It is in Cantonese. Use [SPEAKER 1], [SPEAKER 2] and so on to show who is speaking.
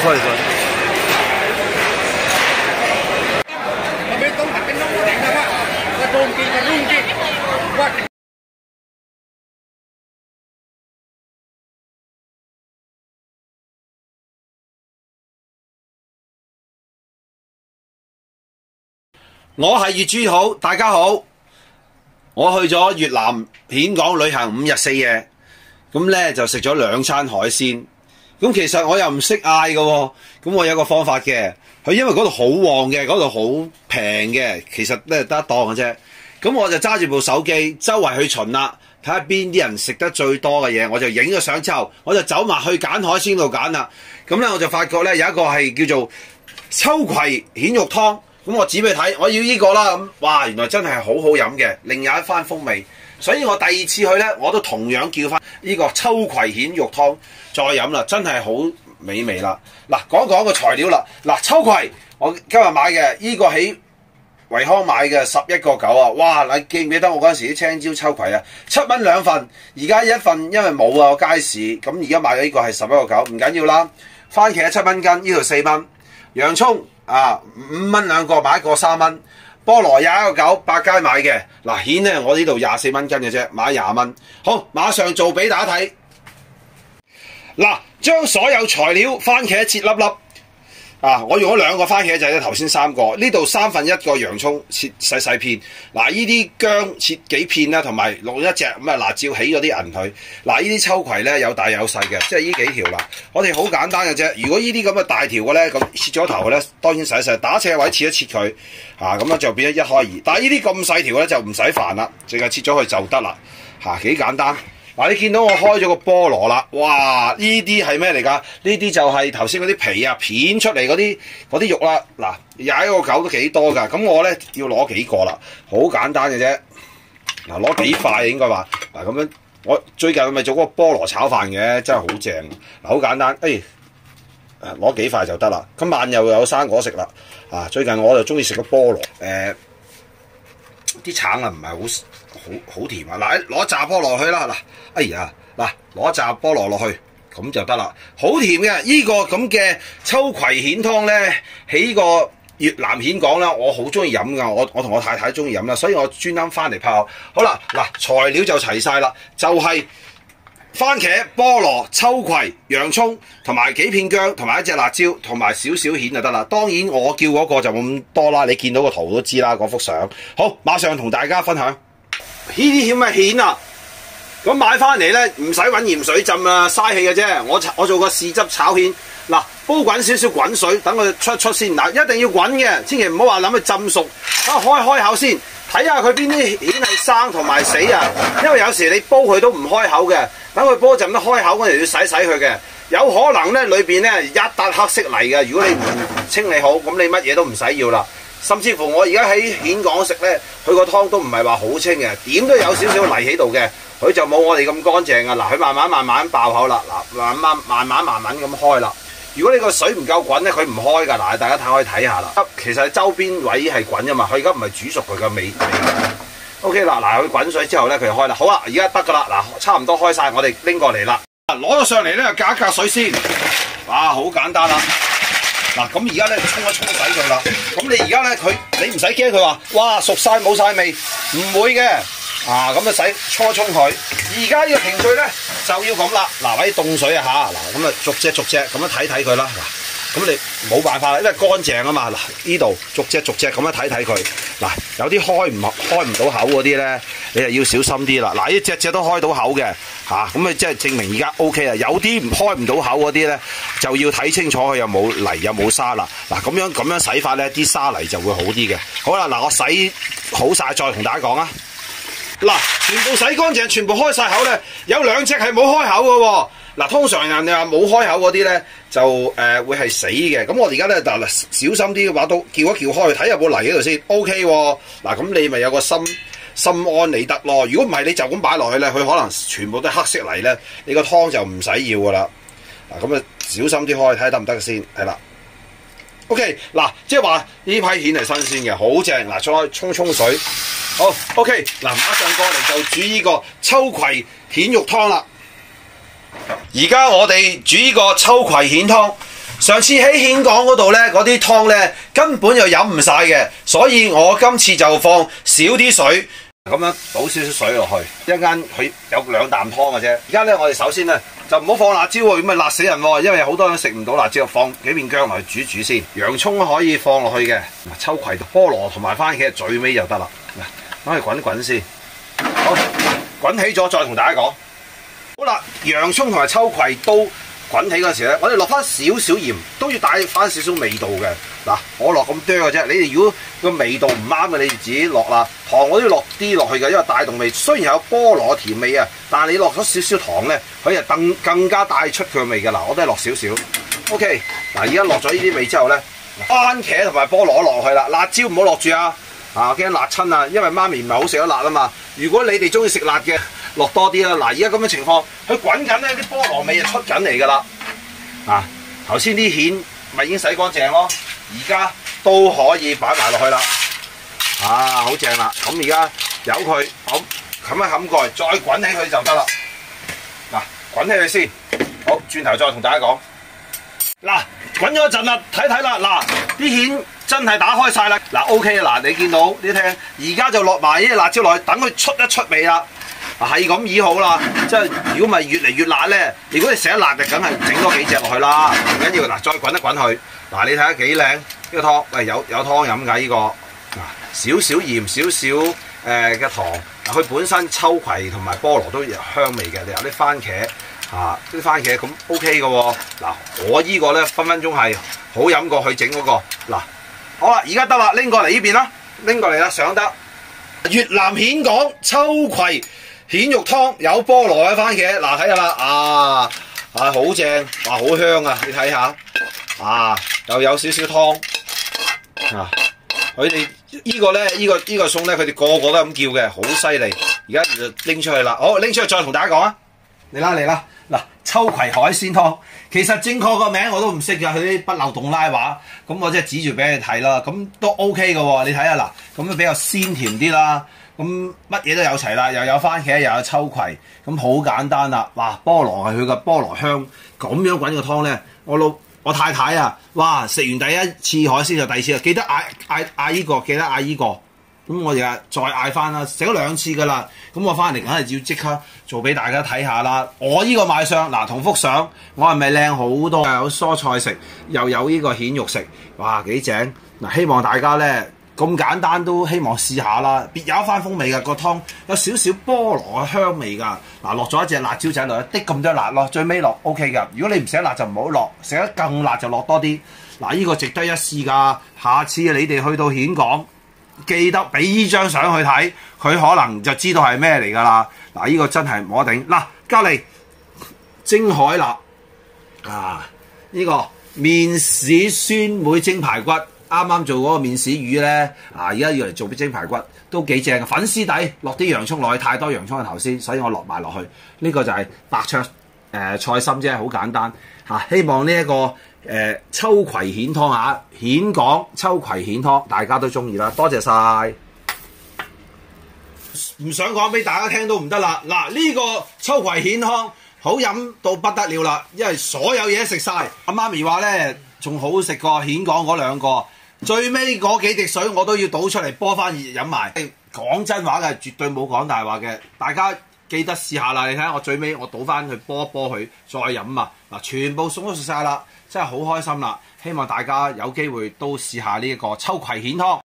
[SPEAKER 1] sorry sorry。我係粵豬好，大家好。我去咗越南峴港旅行5日4夜，咁咧就食咗2餐海鮮。咁其實我又唔識嗌嘅喎，咁我有個方法嘅。佢因為嗰度好旺嘅，嗰度好平嘅，其實咧得一檔嘅啫。咁我就揸住部手機周圍去巡啦，睇下邊啲人食得最多嘅嘢，我就影咗相之後，我就走埋去揀海鮮度揀啦。咁咧我就發覺咧有一個係叫做秋葵蜆肉湯。咁我指俾你睇，我要呢個啦。咁哇，原來真係好好飲嘅，另有一番風味。所以我第2次去呢，我都同樣叫翻呢個秋葵蜆肉湯再飲啦，真係好美味啦。嗱，講講個材料啦。嗱，秋葵我今日買嘅呢個喺惠康買嘅11個9啊。哇！你記唔記得我嗰陣時啲青椒秋葵啊？7蚊2份，而家1份因為冇啊個街市，咁而家買嘅呢個係11個9，唔緊要啦。番茄7蚊斤，呢度4蚊。洋葱5蚊2個，買1個3蚊。菠蘿21個9，百佳買嘅。嗱，蜆咧我呢度24蚊斤嘅啫，買20蚊。好，馬上做俾大家睇。嗱，將所有材料番茄切粒粒。我用咗2個番茄仔咧，頭先3個。呢度1/3個洋葱切細細片。嗱，呢啲薑切幾片啦，同埋落一隻咁辣椒起咗啲銀腿。嗱，呢啲秋葵咧有大有細嘅，即係呢幾條啦。我哋好簡單嘅啫。如果呢啲咁嘅大條嘅咧，咁切咗頭嘅咧，當然細細打斜位切一切佢，咁樣就變咗1開2。但係呢啲咁細條咧就唔使煩啦，淨係切咗佢就得啦，幾簡單。嗱，你見到我開咗個菠蘿啦，哇！呢啲係咩嚟㗎？呢啲就係頭先嗰啲皮片出嚟嗰啲肉啦。嗱，21個9都幾多㗎？咁我咧要攞幾個啦？好簡單嘅啫。嗱，攞幾塊應該話。嗱，咁樣我最近咪做嗰個菠蘿炒飯嘅，真係好正。嗱，好簡單，攞幾塊就得啦。今晚又有生果食啦。最近我就中意食個菠蘿。啲橙唔係好甜啊！嗱，攞炸菠蘿去啦，攞炸菠蘿落去，咁就得啦，好甜嘅。呢個咁嘅秋葵蜆湯咧，喺呢個越南峴港啦，我好中意飲噶，我同我太太中意飲啦，所以我專登翻嚟泡。好啦，嗱，材料就齊晒啦，就係番茄、菠蘿、秋葵、洋葱同埋幾片薑，同埋1隻辣椒，同埋少少蜆就得啦。當然我叫嗰個就冇咁多啦，你見到個圖都知啦，嗰幅相。好，馬上同大家分享。呢啲咩蜆啊？咁買翻嚟咧，唔使揾鹽水浸啊，嘥氣嘅啫。我做個豉汁炒蜆，嗱，煲滾少少滾水，等佢出先。嗱，一定要滾嘅，千祈唔好話諗佢浸熟。開口先，睇下佢邊啲蜆係生同埋死啊。因為有時你煲佢都唔開口嘅，等佢煲一陣都開口嗰陣要洗佢嘅。有可能咧裏邊咧一笪黑色泥嘅，如果你唔清理好，咁你乜嘢都唔使要啦。甚至乎我而家喺峴港食咧，佢個湯都唔係話好清嘅，點都有少少泥喺度嘅，佢就冇我哋咁乾淨啊！嗱，佢慢慢爆口啦，嗱，慢慢咁開啦。如果你個水唔夠滾咧，佢唔開㗎。嗱，大家可以睇下啦。其實周邊位係滾㗎嘛，佢而家唔係煮熟佢嘅味。OK 啦，嗱，佢滾水之後咧，佢就開啦。好啦，而家得㗎啦，嗱，差唔多開晒，我哋拎過嚟啦。攞咗上嚟咧，隔一隔水先。哇，好簡單啦。嗱，咁而家咧沖一沖洗佢啦。咁你而家咧你唔使驚佢話，哇，熟晒冇晒味，唔會嘅。咁就沖一沖佢。而家呢個程序咧就要咁啦。嗱，揾啲凍水啊嚇，嗱，咁啊逐隻咁樣睇佢啦。嗱，咁你冇辦法啦，因為乾淨啊嘛。嗱，呢度逐隻咁樣睇佢。嗱，有啲開唔到口嗰啲咧，你就要小心啲啦。嗱，呢隻都開到口嘅。咁啊，即係證明而家 OK 啦。有啲開唔到口嗰啲咧，就要睇清楚佢有冇泥有冇沙啦。嗱，咁樣洗法咧，啲沙泥就會好啲嘅。好啦，嗱，我洗好晒再同大家講啊。嗱，全部洗乾淨，全部開晒口咧，有2隻係冇開口嘅喎。嗱，通常人哋話冇開口嗰啲咧，就會係死嘅。咁我而家咧小心啲嘅話，都撬一撬開，睇有冇泥喺度先。OK 喎。嗱，咁你咪有個心安理得咯。如果唔係，你就咁擺落去咧，佢可能全部都係黑色泥咧，你個湯就唔使要噶啦。嗱，咁啊小心啲開，睇下得唔得先。係啦。OK， 嗱，即係話呢批蜆係新鮮嘅，好正。嗱，再沖水。好 OK， 嗱，馬上過嚟就煮呢個秋葵蜆肉湯啦。而家我哋煮呢個秋葵蜆湯， 上次喺蜆港嗰度咧，嗰啲湯咧根本就飲唔晒嘅，所以我今次就放少啲水，咁樣倒少少水落去，一陣間佢有2啖湯嘅啫。而家咧，我哋首先咧就唔好放辣椒喎，咁咪辣死人喎，因為好多人食唔到辣椒，放幾片薑落去煮先。洋葱可以放落去嘅，秋葵、菠蘿同埋番茄最尾就得啦。嗱，等佢滾先。好，滾起咗再同大家講。好啦，洋葱同埋秋葵都滾起嗰時咧，我哋落翻少少鹽，都要帶翻少少味道嘅。嗱，我落咁多嘅啫，你哋如果個味道唔啱嘅，你自己落啦。糖我都要落啲落去嘅，因為帶動味。雖然有菠蘿甜味啊，但係你落咗少少糖咧，佢就更加帶出佢嘅味嘅。嗱，我都係落少少。OK， 嗱，而家落咗呢啲味之後咧，番茄同埋菠蘿落去啦，辣椒唔好落住啊！啊，驚辣親啊！因為媽咪唔係好食得辣啊嘛。如果你哋中意食辣嘅，落多啲啦。嗱，而家咁嘅情況，佢滾緊咧，啲菠蘿味就出緊嚟㗎啦。啊，頭先啲蜆咪已經洗乾淨咯，而家都可以擺埋落去啦。啊，好正啦！咁而家由佢咁冚一冚蓋，再滾起佢就得啦。嗱，滾起佢先。好，轉頭再同大家講。嗱，滾咗一陣啦，睇睇啦。嗱，啲蜆真係打開晒啦。嗱 ，OK 啦。嗱，你見到你聽，而家就落埋呢啲辣椒落去，等佢出一出味啦。係咁已好啦，即係如果咪越嚟越辣咧，如果你食得辣就梗係整多幾隻落去啦，唔緊要。嗱，再滾一滾佢。嗱，你睇下幾靚呢個湯，喂有湯飲㗎呢個。嗱，少少鹽，少少嘅糖。嗱，佢本身秋葵同埋菠蘿都有香味嘅，你有啲番茄啊，啲番茄咁 OK 嘅喎。嗱，我依個咧分鐘係好飲過去整嗰個。嗱，好啦，而家得啦，拎過嚟呢邊啦，拎過嚟啦，上得。越南蜆港秋葵蜆肉湯有菠蘿嘅番茄，嗱睇下啦，啊好正，哇好香啊！你睇下，啊又有少少湯，啊佢哋呢個咧，呢個餸咧，佢哋個個都咁叫嘅，好犀利。而家就拎出去啦，好拎出去再同大家講啊！嚟啦，嗱秋葵海鮮湯，其實正確個名我都唔識㗎，佢啲不漏洞拉話，咁我即係指住俾你睇啦，咁都 OK 嘅喎，你睇下嗱，咁都比較鮮甜啲啦。咁乜嘢都有齊啦，又有番茄，又有秋葵，咁好簡單啦。哇，菠蘿係佢嘅菠蘿香，咁樣滾個湯咧，我太太啊，哇！食完第一次海鮮就第二次啊，記得嗌依個，記得嗌依個。咁我哋再嗌翻啦，食咗2次噶啦。咁我翻嚟梗係要即刻做俾大家睇下啦。我呢個賣相嗱，同幅相，我係咪靚好多？有蔬菜食，又有呢個蜆肉食，哇幾正！嗱，希望大家咧〜咁簡單都希望試下啦，別有一番風味㗎，個湯有少少菠蘿嘅香味㗎。嗱，落咗一隻辣椒仔落去，滴咁多辣咯，最尾落 OK 㗎。如果你唔食得辣就唔好落，食得更辣就落多啲。嗱，呢個值得一試㗎。下次你哋去到蜆港，記得俾呢張相去睇，佢可能就知道係咩嚟㗎啦。嗱，呢個真係冇得頂。嗱，隔離蒸海辣啊，呢個麵豉酸梅蒸排骨。啱啱做嗰個麵豉魚咧，而家要嚟做蒸排骨都幾正嘅。粉絲底落啲洋葱落去，太多洋葱嘅頭先，所以我落埋落去。呢個就係白灼菜心啫，好簡單嚇。希望呢一個秋葵蜆湯嚇，蜆港秋葵蜆湯大家都中意啦，多謝晒。唔想講俾大家聽都唔得啦。嗱，呢個秋葵蜆湯好飲到不得了啦，因為所有嘢食晒。阿媽咪話咧，仲好食過蜆港嗰2個。最尾嗰幾滴水我都要倒出嚟波翻熱飲埋。講真話嘅，絕對冇講大話嘅。大家記得試下啦。你睇下我最尾我倒翻去波一波佢再飲啊！嗱，全部餸都食晒啦，真係好開心啦！希望大家有機會都試下呢一個秋葵蜆湯。